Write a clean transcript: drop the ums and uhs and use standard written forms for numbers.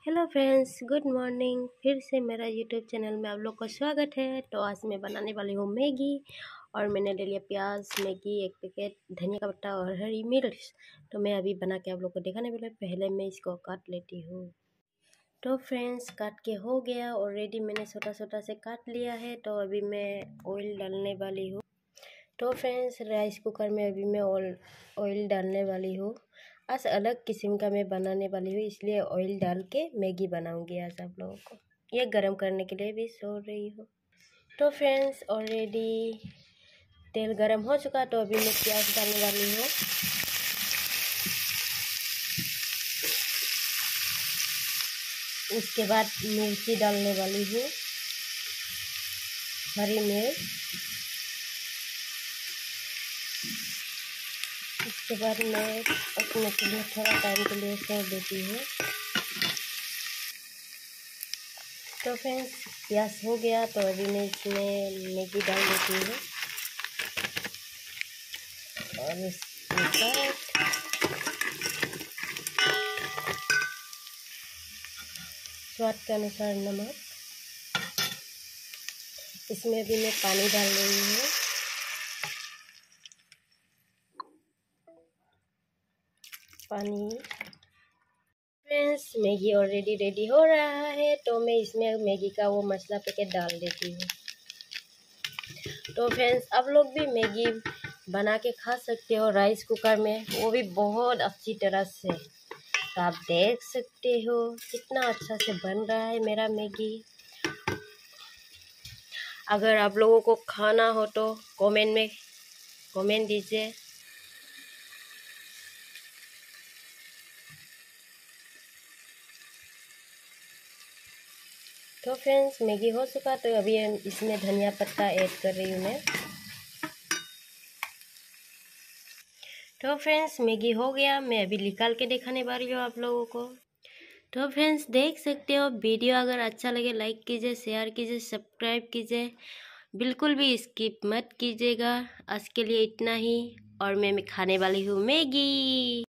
Hello friends, good morning. फिर से मेरा यूट्यूब चैनल में आप लोग का स्वागत है। तो आज मैं बनाने वाली हूँ मैगी। और मैंने ले लिया प्याज, मैगी, एक पैकेट धनिया का पत्ता और हरी मिर्च। तो मैं अभी बना के आप लोग को दिखाने वाले। पहले मैं इसको काट लेती हूँ। तो फ्रेंड्स, काट के हो गया ऑलरेडी। मैंने छोटा छोटा से काट लिया है। तो अभी मैं ऑयल डालने वाली हूँ। तो फ्रेंड्स, राइस कुकर में अभी मैं ऑयल डालने वाली हूँ। आज अलग किस्म का मैं बनाने वाली हूँ, इसलिए ऑयल डाल के मैगी बनाऊंगी आज आप लोगों को। ये गरम करने के लिए भी छोड़ रही हूँ। तो फ्रेंड्स, ऑलरेडी तेल गरम हो चुका। तो अभी मैं प्याज डालने वाली हूँ। उसके बाद मिर्ची डालने वाली हूँ, हरी मिर्च। उसके बाद मैं पकने के लिए थोड़ा टाइम के लिए छोड़ देती हूँ। तो फ्रेंड्स, प्याज हो गया। तो अभी मैं इसमें मैगी डाल देती हूँ और उसके बाद स्वाद के अनुसार नमक। इसमें भी मैं पानी डाल रही हूँ। पानी। फ्रेंड्स, मैगी ऑलरेडी रेडी हो रहा है। तो मैं इसमें मैगी का वो मसाला पैकेट डाल देती हूँ। तो फ्रेंड्स, आप लोग भी मैगी बना के खा सकते हो राइस कुकर में, वो भी बहुत अच्छी तरह से। तो आप देख सकते हो कितना अच्छा से बन रहा है मेरा मैगी। अगर आप लोगों को खाना हो तो कमेंट में कमेंट दीजिए। तो फ्रेंड्स, मैगी हो चुका। तो अभी इसमें धनिया पत्ता ऐड कर रही हूँ मैं। तो फ्रेंड्स, मैगी हो गया। मैं अभी निकाल के दिखाने वाली हूँ आप लोगों को। तो फ्रेंड्स, देख सकते हो। वीडियो अगर अच्छा लगे लाइक कीजिए, शेयर कीजिए, सब्सक्राइब कीजिए। बिल्कुल भी स्किप मत कीजिएगा। आज के लिए इतना ही। और मैं खाने वाली हूँ मैगी।